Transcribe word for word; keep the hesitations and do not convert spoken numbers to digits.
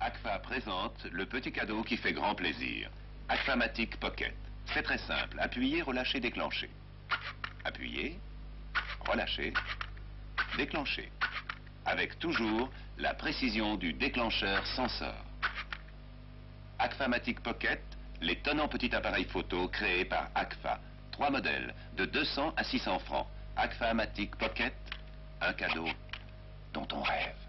Agfa présente le petit cadeau qui fait grand plaisir. Agfamatic Pocket. C'est très simple. Appuyez, relâchez, déclenchez. Appuyez, relâchez, déclenchez. Avec toujours la précision du déclencheur sensor. Agfamatic Pocket, l'étonnant petit appareil photo créé par Agfa. Trois modèles, de deux cents à six cents francs. Agfamatic Pocket, un cadeau dont on rêve.